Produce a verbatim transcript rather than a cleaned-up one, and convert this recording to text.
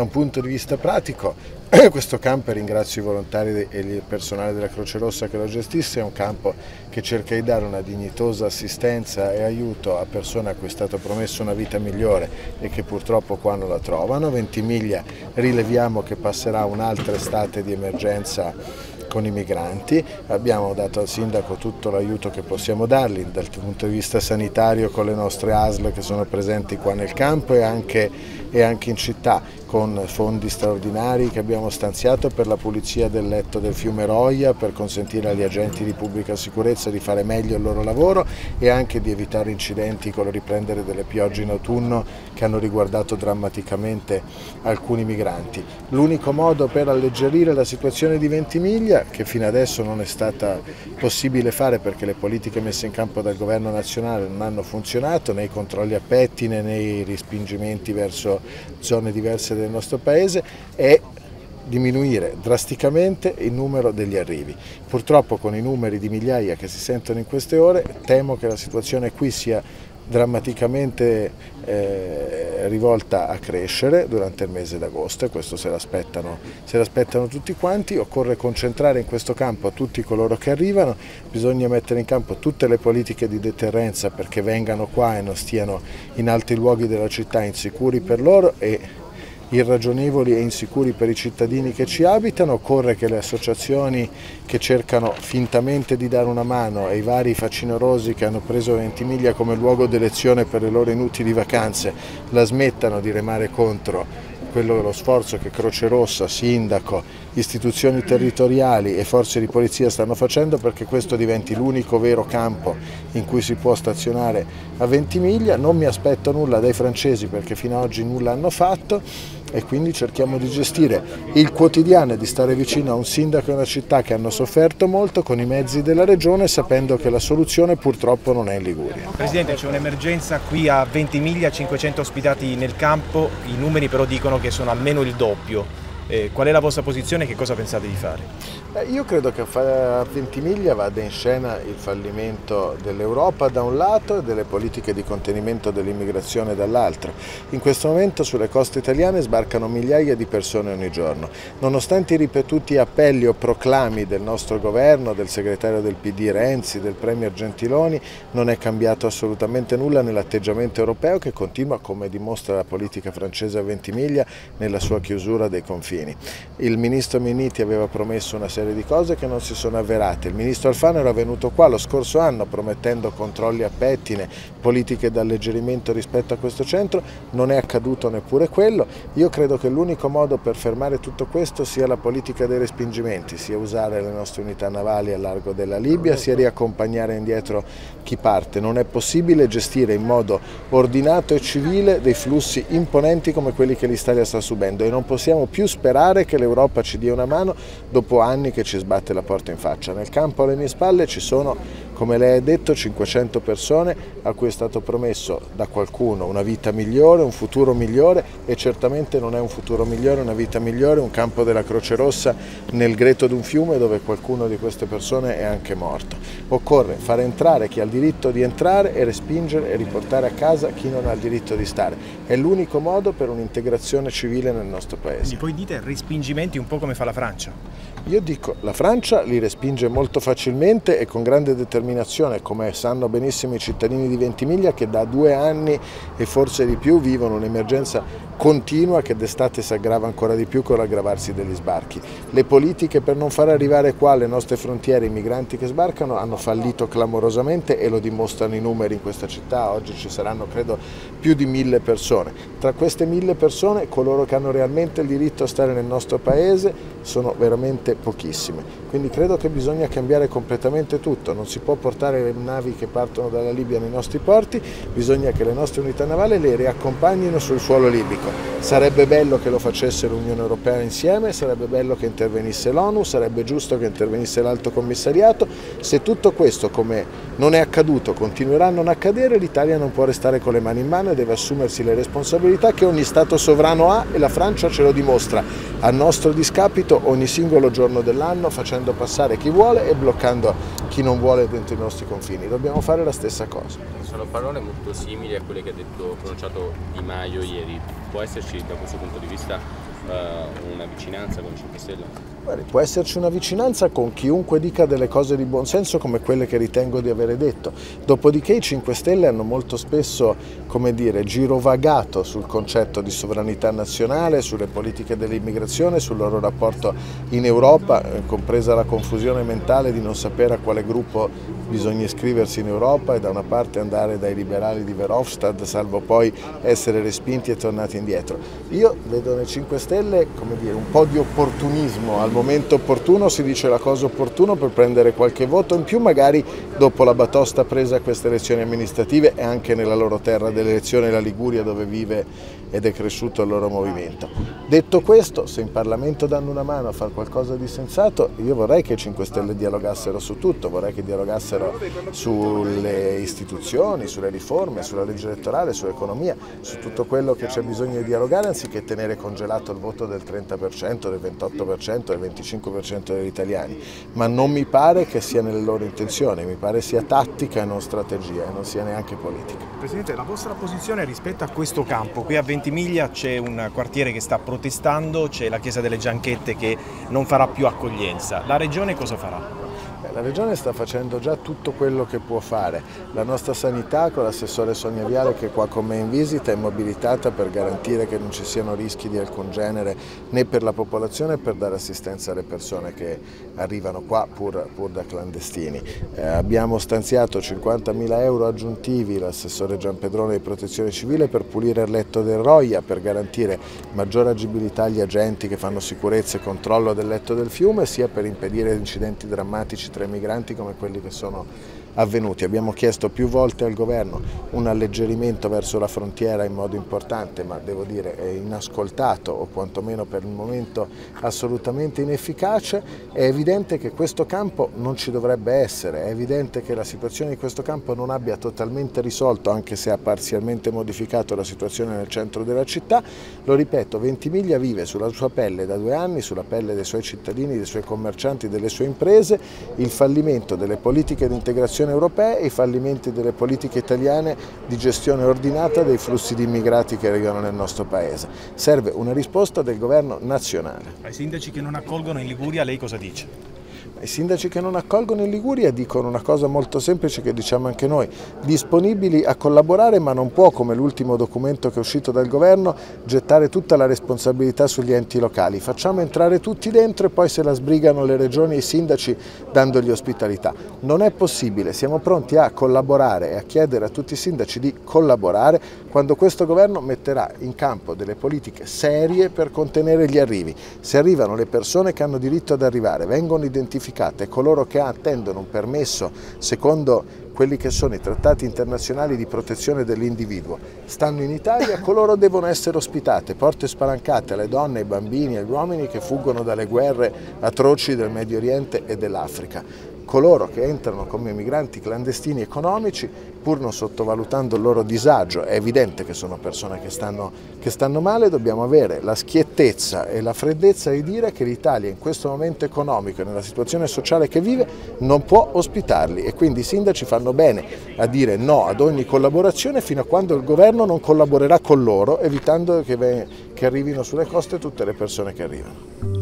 un punto di vista pratico, questo campo, e ringrazio i volontari e il personale della Croce Rossa che lo gestisce, è un campo che cerca di dare una dignitosa assistenza e aiuto a persone a cui è stato promesso una vita migliore e che purtroppo qua non la trovano. Ventimiglia rileviamo che passerà un'altra estate di emergenza con i migranti, abbiamo dato al sindaco tutto l'aiuto che possiamo dargli dal punto di vista sanitario con le nostre A S L che sono presenti qua nel campo e anche, e anche in città, con fondi straordinari che abbiamo stanziato per la pulizia del letto del fiume Roia, per consentire agli agenti di pubblica sicurezza di fare meglio il loro lavoro e anche di evitare incidenti con il riprendere delle piogge in autunno che hanno riguardato drammaticamente alcuni migranti. L'unico modo per alleggerire la situazione di Ventimiglia, che fino adesso non è stata possibile fare perché le politiche messe in campo dal governo nazionale non hanno funzionato, né i controlli a pettine né i respingimenti verso zone diverse del nostro paese, è diminuire drasticamente il numero degli arrivi. Purtroppo con i numeri di migliaia che si sentono in queste ore temo che la situazione qui sia drammaticamente eh, rivolta a crescere durante il mese d'agosto e questo se l'aspettano se l'aspettano tutti quanti. Occorre concentrare in questo campo tutti coloro che arrivano, bisogna mettere in campo tutte le politiche di deterrenza perché vengano qua e non stiano in altri luoghi della città insicuri per loro e irragionevoli e insicuri per i cittadini che ci abitano. Occorre che le associazioni che cercano fintamente di dare una mano ai vari facinorosi che hanno preso Ventimiglia come luogo d'elezione per le loro inutili vacanze la smettano di remare contro quello lo sforzo che Croce Rossa, sindaco, istituzioni territoriali e forze di polizia stanno facendo perché questo diventi l'unico vero campo in cui si può stazionare a Ventimiglia. Non mi aspetto nulla dai francesi perché fino ad oggi nulla hanno fatto e quindi cerchiamo di gestire il quotidiano e di stare vicino a un sindaco e una città che hanno sofferto molto con i mezzi della regione sapendo che la soluzione purtroppo non è in Liguria. Presidente, c'è un'emergenza qui a Ventimiglia, cinquecento ospitati nel campo, i numeri però dicono che sono almeno il doppio. Eh, qual è la vostra posizione e che cosa pensate di fare? Eh, io credo che a Ventimiglia vada in scena il fallimento dell'Europa da un lato e delle politiche di contenimento dell'immigrazione dall'altro. In questo momento sulle coste italiane sbarcano migliaia di persone ogni giorno. Nonostante i ripetuti appelli o proclami del nostro governo, del segretario del P D Renzi, del premier Gentiloni, non è cambiato assolutamente nulla nell'atteggiamento europeo che continua, come dimostra la politica francese a Ventimiglia, nella sua chiusura dei confini. Il ministro Minniti aveva promesso una serie di cose che non si sono avverate. Il ministro Alfano era venuto qua lo scorso anno promettendo controlli a pettine, politiche d'alleggerimento rispetto a questo centro, non è accaduto neppure quello. Io credo che l'unico modo per fermare tutto questo sia la politica dei respingimenti, sia usare le nostre unità navali a largo della Libia, sia riaccompagnare indietro chi parte. Non è possibile gestire in modo ordinato e civile dei flussi imponenti come quelli che l'Italia sta subendo e non possiamo più sperare che l'Europa ci dia una mano dopo anni che ci sbatte la porta in faccia. Nel campo alle mie spalle ci sono, come lei ha detto, cinquecento persone a cui è stato promesso da qualcuno una vita migliore, un futuro migliore e certamente non è un futuro migliore, una vita migliore, un campo della Croce Rossa nel greto di un fiume dove qualcuno di queste persone è anche morto. Occorre far entrare chi ha il diritto di entrare e respingere e riportare a casa chi non ha il diritto di stare. È l'unico modo per un'integrazione civile nel nostro paese. Quindi poi dite respingimenti un po' come fa la Francia? Io dico, la Francia li respinge molto facilmente e con grande determinazione, come sanno benissimo i cittadini di Ventimiglia che da due anni e forse di più vivono un'emergenza continua che d'estate si aggrava ancora di più con l'aggravarsi degli sbarchi. Le politiche per non far arrivare qua alle nostre frontiere i migranti che sbarcano hanno fallito clamorosamente e lo dimostrano i numeri in questa città. Oggi ci saranno credo più di mille persone. Tra queste mille persone coloro che hanno realmente il diritto a stare nel nostro paese sono veramente pochissime. Quindi credo che bisogna cambiare completamente tutto, non si può portare le navi che partono dalla Libia nei nostri porti, bisogna che le nostre unità navali le riaccompagnino sul suolo libico. Sarebbe bello che lo facesse l'Unione Europea insieme, sarebbe bello che intervenisse l'ONU, sarebbe giusto che intervenisse l'Alto Commissariato. Se tutto questo, come non è accaduto, continuerà a non accadere, l'Italia non può restare con le mani in mano e deve assumersi le responsabilità che ogni Stato sovrano ha e la Francia ce lo dimostra a nostro discapito ogni singolo giorno dell'anno, facendo passare chi vuole e bloccando chi non vuole dentro i nostri confini. Dobbiamo fare la stessa cosa. Sono parole molto simili a quelle che ha detto pronunciato Di Maio ieri. Può esserci da questo punto di vista uh, una vicinanza con i cinque Stelle? Guardi, può esserci una vicinanza con chiunque dica delle cose di buon senso come quelle che ritengo di avere detto. Dopodiché i cinque Stelle hanno molto spesso, come dire, girovagato sul concetto di sovranità nazionale, sulle politiche dell'immigrazione, sul loro rapporto in Europa, eh, compresa la confusione mentale di non sapere a quale gruppo bisogna iscriversi in Europa e da una parte andare dai liberali di Verhofstadt, salvo poi essere respinti e tornati indietro. Io vedo nei cinque Stelle, come dire, un po' di opportunismo. Al momento opportuno si dice la cosa opportuna per prendere qualche voto in più, magari dopo la batosta presa a queste elezioni amministrative e anche nella loro terra dell'elezione, la Liguria, dove vive ed è cresciuto il loro movimento. Detto questo, se in Parlamento danno una mano a fare qualcosa di sensato, io vorrei che i cinque Stelle dialogassero su tutto, vorrei che dialogassero sulle istituzioni, sulle riforme, sulla legge elettorale, sull'economia, su tutto quello che c'è bisogno di dialogare, anziché tenere congelato il voto del trenta per cento, del ventotto per cento, del venticinque per cento degli italiani. Ma non mi pare che sia nelle loro intenzioni, mi pare sia tattica e non strategia, e non sia neanche politica. Presidente, la vostra posizione rispetto a questo campo, qui a Ventimiglia c'è un quartiere che sta protestando, c'è la Chiesa delle Gianchette che non farà più accoglienza, la Regione cosa farà? La Regione sta facendo già tutto quello che può fare. La nostra sanità, con l'assessore Sonia Viale che è qua con me in visita, è mobilitata per garantire che non ci siano rischi di alcun genere né per la popolazione né per dare assistenza alle persone che arrivano qua pur, pur da clandestini. Eh, abbiamo stanziato cinquantamila euro aggiuntivi, l'assessore Gianpedrone di Protezione Civile, per pulire il letto del Roia, per garantire maggiore agibilità agli agenti che fanno sicurezza e controllo del letto del fiume, sia per impedire incidenti drammatici tra migranti come quelli che sono avvenuti. Abbiamo chiesto più volte al governo un alleggerimento verso la frontiera in modo importante, ma devo dire è inascoltato o quantomeno per il momento assolutamente inefficace. È evidente che questo campo non ci dovrebbe essere, è evidente che la situazione di questo campo non abbia totalmente risolto, anche se ha parzialmente modificato la situazione nel centro della città. Lo ripeto, Ventimiglia vive sulla sua pelle da due anni, sulla pelle dei suoi cittadini, dei suoi commercianti, delle sue imprese, il fallimento delle politiche di integrazione europee e i fallimenti delle politiche italiane di gestione ordinata dei flussi di immigrati che arrivano nel nostro paese. Serve una risposta del governo nazionale. Ai sindaci che non accolgono in Liguria lei cosa dice? I sindaci che non accolgono in Liguria dicono una cosa molto semplice che diciamo anche noi: disponibili a collaborare, ma non può, come l'ultimo documento che è uscito dal governo, gettare tutta la responsabilità sugli enti locali. Facciamo entrare tutti dentro e poi se la sbrigano le regioni e i sindaci dandogli ospitalità. Non è possibile, siamo pronti a collaborare e a chiedere a tutti i sindaci di collaborare quando questo governo metterà in campo delle politiche serie per contenere gli arrivi. Se arrivano le persone che hanno diritto ad arrivare, vengono identificate, coloro che attendono un permesso secondo quelli che sono i trattati internazionali di protezione dell'individuo, stanno in Italia, coloro devono essere ospitate, porte spalancate alle donne, ai bambini e agli uomini che fuggono dalle guerre atroci del Medio Oriente e dell'Africa. Coloro che entrano come migranti clandestini economici, pur non sottovalutando il loro disagio, è evidente che sono persone che stanno, che stanno male, dobbiamo avere la schiettezza e la freddezza di dire che l'Italia in questo momento economico e nella situazione sociale che vive non può ospitarli, e quindi i sindaci fanno bene a dire no ad ogni collaborazione fino a quando il governo non collaborerà con loro, evitando che, che arrivino sulle coste tutte le persone che arrivano.